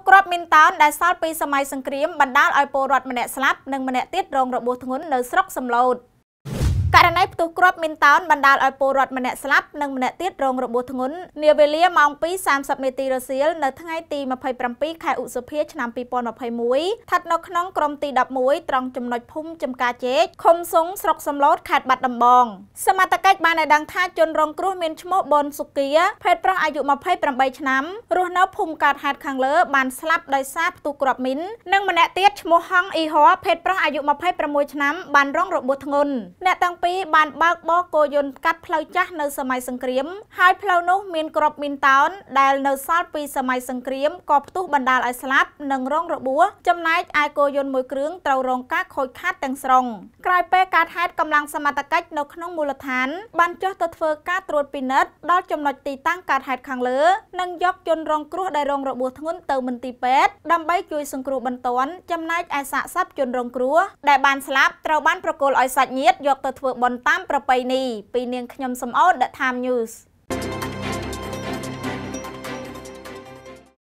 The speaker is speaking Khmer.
ក្របមីនតោនដែលសល់ពីសម័យសង្គ្រាមបណ្ដាលឲ្យពលរដ្ឋម្នាក់ស្លាប់និងម្នាក់ទៀតរងរបួសធ្ងន់នៅស្រុកសំឡូតករណីផ្ទុះគ្រាប់មីនតោនបណ្ដាលឲ្យពលរដ្ឋម្នាក់ស្លាប់និងម្នាក់ទៀតរងរបួសធ្ងន់នាវេលាម៉ោង 2:30 នាទីរសៀលនៅថ្ងៃទី 27 ខែឧសភាឆ្នាំ 2021 ស្ថិតនៅក្នុងក្រុមទី 11 ត្រង់ចំណុចភូមិចំការជែកឃុំសុងស្រុកសំឡូតខេត្តបាត់ដំបងសមត្ថកិច្ចបានឲ្យដឹងថាជនរងគ្រោះមានឈ្មោះប៊ុនសុគាភេទប្រុសអាយុ 28 ឆ្នាំរស់នៅភូមិកើតហេតុខាងលើបានស្លាប់ដោយសារផ្ទុះគ្រាប់មីននិងម្នាក់ទៀតឈ្មោះហងអ៊ីហ័រភេទប្រុសអាយុ 26 ឆ្នាំបានរងរបួសធ្ងន់អ្នកទាំងពីរបានបើកបរគោយន្តកាត់ផ្លូវចាស់នៅសម័យសង្គ្រាមហើយផ្លូវនោះមានគ្រាប់មីនតោនដែលនៅសល់ពីសម័យសង្គ្រាមក៏ផ្ទុះបណ្ដាលឲ្យស្លាប់និងរងរបួសចំណែកឯគោយន្តមួយគ្រឿងត្រូវរងការខូចខាតទាំងស្រុងក្រោយពេលកើតហេតុកម្លាំងសមត្ថកិច្ចនៅក្នុងមូលដ្ឋានបានចុះទៅធ្វើការត្រួតពិនិត្យដល់ចំណុចទីតាំងកើតហេតុខាងលើនិងយកជនរងគ្រោះដែលរងរបួសធ្ងន់ទៅមន្ទីរពេទ្យដើម្បីជួយសង្គ្រោះបន្ទាន់ចំណែកឯសាកសពជនរងគ្រោះដែលបានស្លាប់ត្រូវបានប្រគល់ឲ្យសាច់ញាតិយកទៅធ្វើបុណ្យតាមប្រពៃណីពីនាងខ្ញុំសំអូន The Time News